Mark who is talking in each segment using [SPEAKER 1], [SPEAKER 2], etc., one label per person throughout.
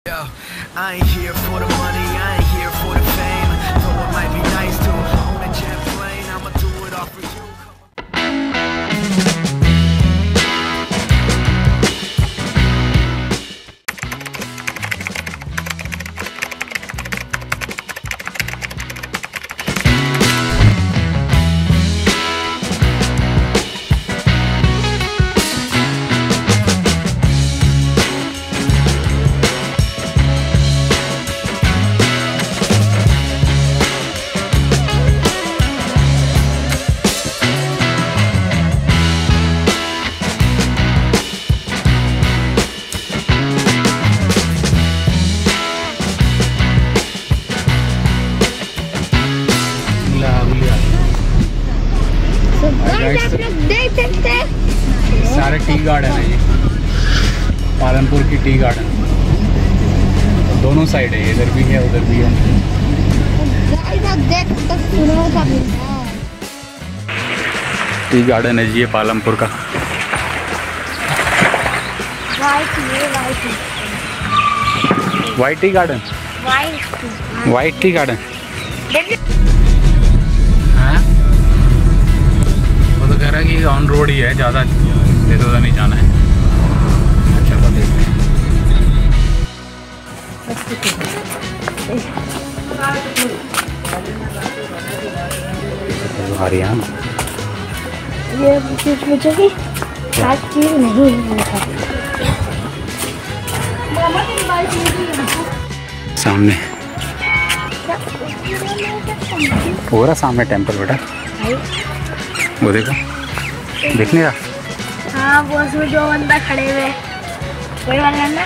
[SPEAKER 1] Yo, I ain't here for the money, I ain't here for the fame. Though it might be nice to own a jet plane, I'ma do it all for you.
[SPEAKER 2] आप लोग देख सकते हैं
[SPEAKER 3] सारे tea garden है ये, पालनपुर की tea garden दोनों साइड है, इधर भी है उधर भी है।
[SPEAKER 2] देख सकते
[SPEAKER 3] टी गार्डन है जी ये पालनपुर का। White tea garden, white tea garden. वो तो कह रहा है कि ऑन रोड ही है, ज़्यादा इधर नहीं जाना है। चलो देखते हैं। हरियाणा
[SPEAKER 2] ये मुझे भी चीज नहीं है।
[SPEAKER 3] सामने पूरा सामने टेंपल बेटा, वो देखो दिख नहीं रहा।
[SPEAKER 2] हाँ वो उसमें जो बंदा खड़े हुए वही वाला ना।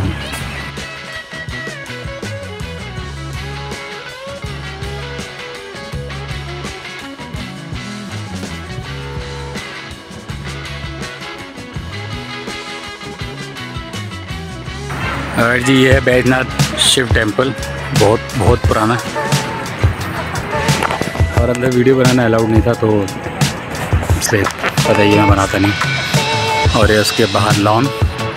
[SPEAKER 3] और जी ये है बैजनाथ शिव टेम्पल, बहुत पुराना, और अंदर वीडियो बनाना अलाउड नहीं था तो इसलिए पता ही मैं बनाता नहीं। और ये उसके बाहर लॉन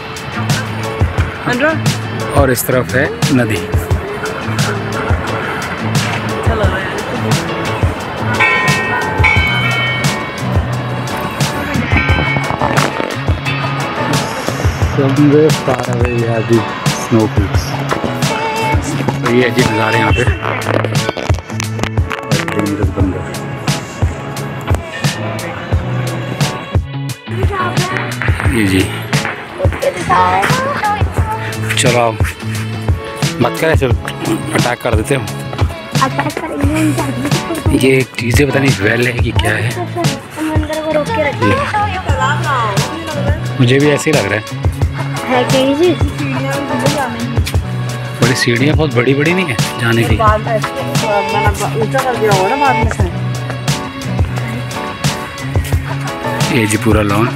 [SPEAKER 3] और इस तरफ है नदी। Somewhere far away are the snow peaks। तो ये अजीब नज़ारे यहाँ पे, बंदर। ये जी चलो आप मत करे, चलो अटैक कर देते हो। ये एक चीज़ें पता नहीं वेल है कि क्या है, मुझे भी ऐसे ही लग रहा है। बड़ी सीढ़ियाँ बहुत बड़ी बड़ी नहीं है जाने की। ये जी पूरा लॉन।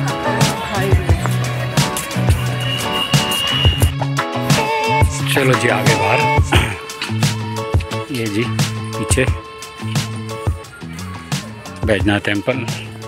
[SPEAKER 3] चलो जी आगे बाहर, ये जी पीछे बैजनाथ टेम्पल।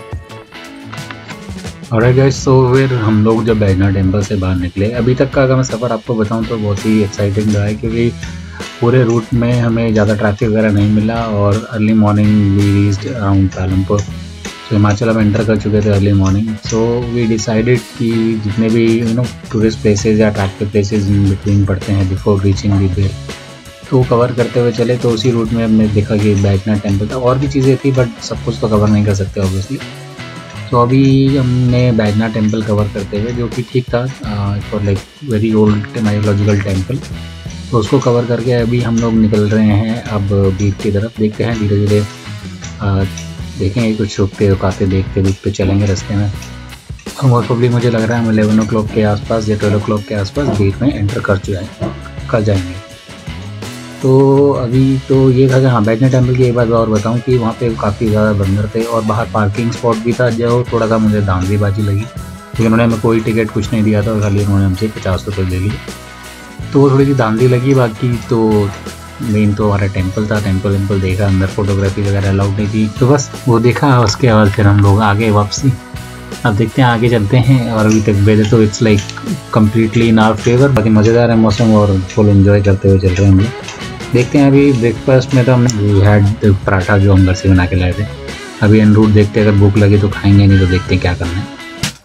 [SPEAKER 3] और गाइस तो फिर हम लोग जब बैजनाथ टेम्पल से बाहर निकले, अभी तक का अगर मैं सफ़र आपको बताऊं तो बहुत ही एक्साइटिंग रहा है, क्योंकि पूरे रूट में हमें ज़्यादा ट्रैफिक वगैरह नहीं मिला। और early morning we reached around Palanpur. तो हिमाचल हम एंटर कर चुके थे early morning. So we decided कि जितने भी टूरिस्ट प्लेसेस या अट्रैक्टिव प्लेसेस इन बिटवीन पड़ते हैं बिफोर रीचिंग दी बेल, तो कवर करते हुए चले। तो उसी रूट में हमने देखा कि बैजनाथ टेम्पल था, और भी चीज़ें थी बट सब कुछ तो कवर नहीं कर सकते ऑब्वियसली। तो अभी हमने बैजनाथ टेम्पल कवर करते हुए, जो कि ठीक था for like very old mythological temple, तो उसको कवर करके अभी हम लोग निकल रहे हैं अब बीच की तरफ। देखते हैं धीरे धीरे देखेंगे, कुछ रुकते रुकाते देखते चलेंगे रास्ते में। मोस्ट प्रोबेबली मुझे लग रहा है हम 11 o'clock के आसपास या 12 o'clock के आसपास बीच में एंटर कर जाएंगे। तो अभी तो ये था कि हाँ, बैजनाथ टेम्पल की एक बात और बताऊं कि वहाँ पे काफ़ी ज़्यादा बंदर थे, और बाहर पार्किंग स्पॉट भी था जो थोड़ा सा मुझे धांधलीबाजी लगी, क्योंकि उन्होंने हमें कोई टिकट कुछ नहीं दिया था, और खाली उन्होंने हमसे 50 रुपये ले लिए। तो वो थोड़ी सी धांधली लगी। बाकी तो मेन तो हमारा टेम्पल था, टेम्पल देखा, अंदर फोटोग्राफी वगैरह अलाउड नहीं थी, तो बस वो देखा। उसके बाद फिर हम लोग आगे वापसी अब देखते हैं आगे चलते हैं। और अभी तक वेदर तो it's like completely in our favour, बाकी मज़ेदार है मौसम और फुल एंजॉय करते हुए चल रहे हैं हम लोग। देखते हैं अभी ब्रेकफास्ट में तो हमने हैड पराठा जो हम घर से बना के लाए थे। अभी एन रूट देखते हैं, अगर भूख लगी तो खाएंगे, नहीं तो देखते हैं क्या करना है।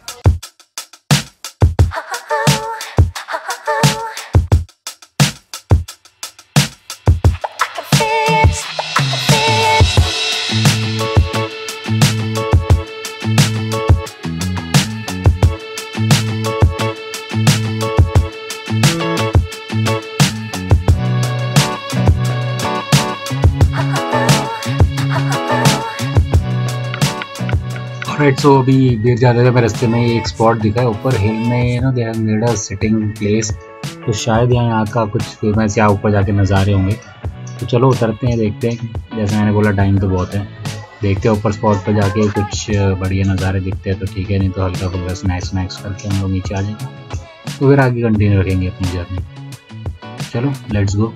[SPEAKER 3] राइट, सो अभी देर जाते थे मैं रास्ते में एक स्पॉट दिखा है ऊपर हिल में ना, they have made a sitting place. तो शायद यहाँ का कुछ फेमस या ऊपर जाके नज़ारे होंगे। तो चलो उतरते हैं, देखते हैं। जैसे मैंने बोला टाइम तो बहुत है, देखते हैं ऊपर स्पॉट पर जाके कुछ बढ़िया नज़ारे दिखते हैं तो ठीक है, नहीं तो हल्का फुल्का स्नैक्स करके हम लोग नीचे आ जाएंगे। तो फिर आगे कंटिन्यू रखेंगे अपनी जर्नी। चलो let's go.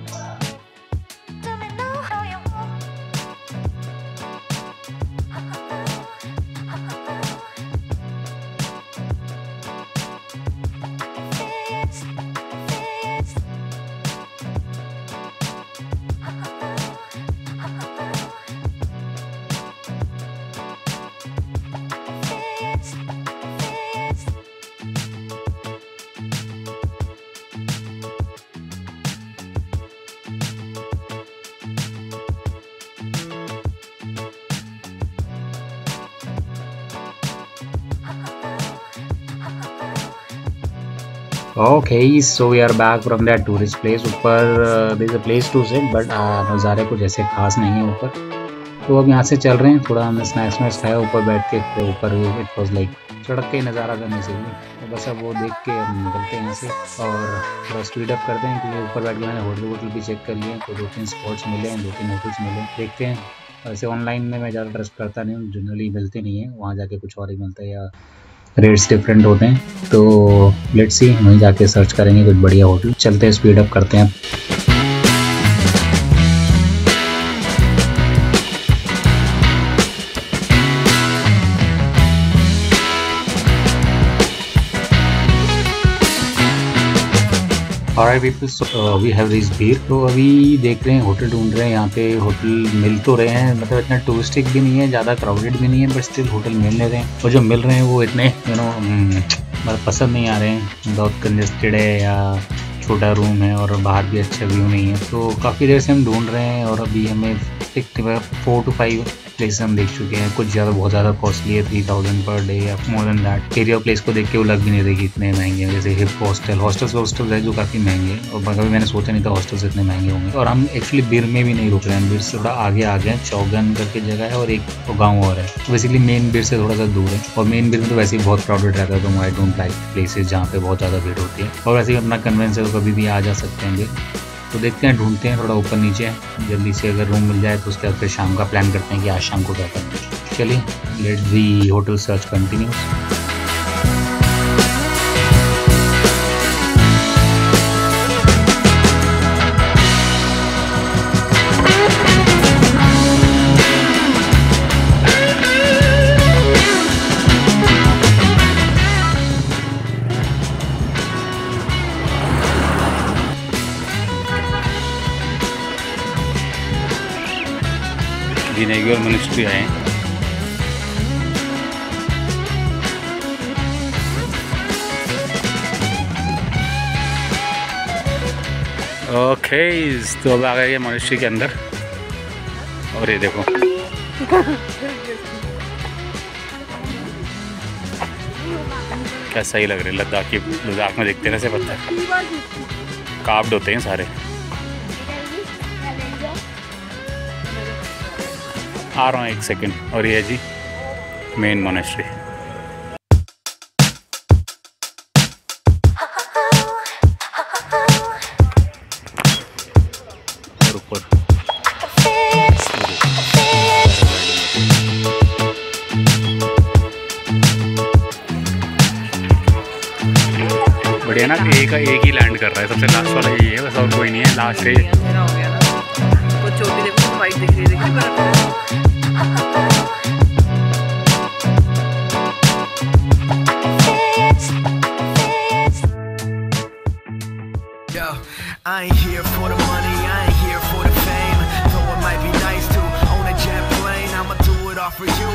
[SPEAKER 3] Okay, so we are back from that tourist place. ऊपर there is a place to sit, but नज़ारे कुछ ऐसे खास नहीं है ऊपर। तो अब यहाँ से चल रहे हैं, थोड़ा हमने स्नैक्स खाया ऊपर बैठ के। तो ऊपर इट वॉज लाइक सड़क के नज़ारा करने से भी, तो बस अब वो देख के हम निकलते हैं यहाँ से और थोड़ा स्पीड अप करते हैं, क्योंकि ऊपर बैठ के मैंने होटल भी चेक कर लिए। तो 2-3 स्पॉट्स मिले हैं, 2-3 होटल्स मिले। देखते हैं, वैसे ऑनलाइन में मैं ज़्यादा ट्रस्ट करता नहीं हूँ, जनरली मिलते नहीं है, वहाँ जाके कुछ और ही मिलता है या रेट्स डिफरेंट होते हैं। तो लेट्स सी, वहीं जाके सर्च करेंगे कुछ बढ़िया होटल। चलते हैं, स्पीड अप करते हैं। Alright people, so we have reached भीड़। तो अभी देख रहे हैं होटल ढूंढ रहे हैं, यहाँ पे होटल मिल तो रहे हैं, मतलब इतना टूरिस्टिक भी नहीं है, ज़्यादा क्राउडेड भी नहीं है, बट स्टिल होटल मिल नहीं रहे हैं। और जो मिल रहे हैं वो इतने मतलब पसंद नहीं आ रहे हैं, बहुत कंजेस्टेड है या छोटा रूम है और बाहर भी अच्छा व्यू नहीं है। तो काफ़ी देर से हम ढूंढ रहे हैं और अभी हमें 4 to 5 प्लेस हम देख चुके हैं। कुछ ज़्यादा बहुत ज़्यादा कॉस्टली है, 3000 पर डे या more than that. Area place को देख के वो लग भी नहीं रही कि इतने महंगे हैं। जैसे हिप हॉस्टल्स है जो काफ़ी महंगे हैं, और कभी मैंने सोचा नहीं था हॉस्टल्स इतने महंगे होंगे। और हम एक्चुअली बीर में भी नहीं रुक रहे हैं, बीर से थोड़ा आगे आ गए, चौगन करके जगह है और एक गाँव और है। तो बेसिकली मेन बीर से थोड़ा सा दूर है, और मेन बीर में तो वैसे ही बहुत क्राउडेड रहता है। तो आई डोंट लाइक प्लेसेस जहाँ पे बहुत ज़्यादा भीड़ होती है। और वैसे ही अपना कन्वेंस है तो कभी भी आ जा सकते हैं। तो देखते हैं, ढूंढते हैं थोड़ा ऊपर नीचे, जल्दी से अगर रूम मिल जाए तो उसके बाद फिर शाम का प्लान करते हैं कि आज शाम को क्या करते हैं। चलिए, let's the hotel search continues. जिनेगियर मिनिस्ट्री आए हैं। ओके, तो अब आ गए ये मॉनेस्ट्री के अंदर। और ये देखो क्या सही लग रहा है। लद्दाख में देखते हैं कैसे पत्थर कार्व्ड होते हैं सारे। आ रहा हूँ एक सेकंड। और ये है जी मेन मॉनेस्ट्री। और ऊपर बढ़िया ना, एक ही लैंड कर रहा है। सबसे लास्ट वाला यही है, बस और कोई नहीं है। लास्ट है हो गया ना, कुछ चोटी देखो, वाइट दिख रही है।
[SPEAKER 1] I ain't here for the money, I ain't here for the fame. Though it might be nice to own a jet plane, I'ma do it all for you.